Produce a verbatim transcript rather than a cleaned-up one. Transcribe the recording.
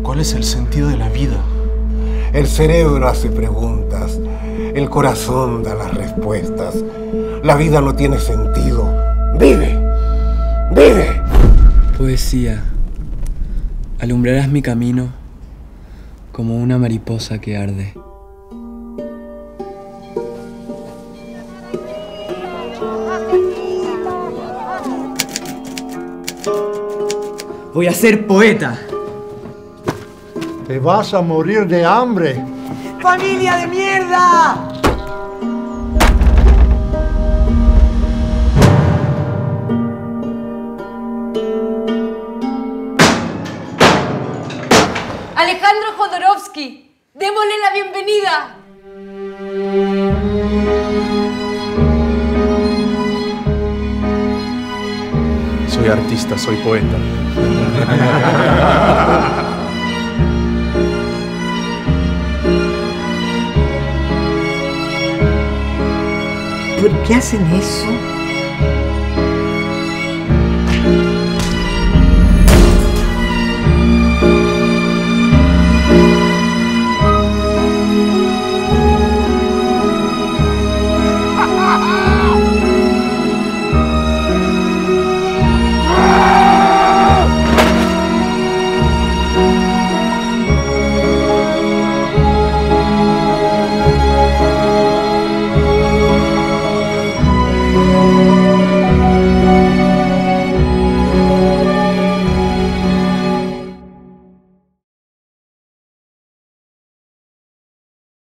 ¿Cuál es el sentido de la vida? El cerebro hace preguntas, el corazón da las respuestas. La vida no tiene sentido. ¡Vive! ¡Vive! Poesía, alumbrarás mi camino como una mariposa que arde. Voy a ser poeta. Te vas a morir de hambre. ¡Familia de mierda! Alejandro Jodorowsky, démosle la bienvenida. Soy artista, soy poeta. ¿Por qué hacen eso?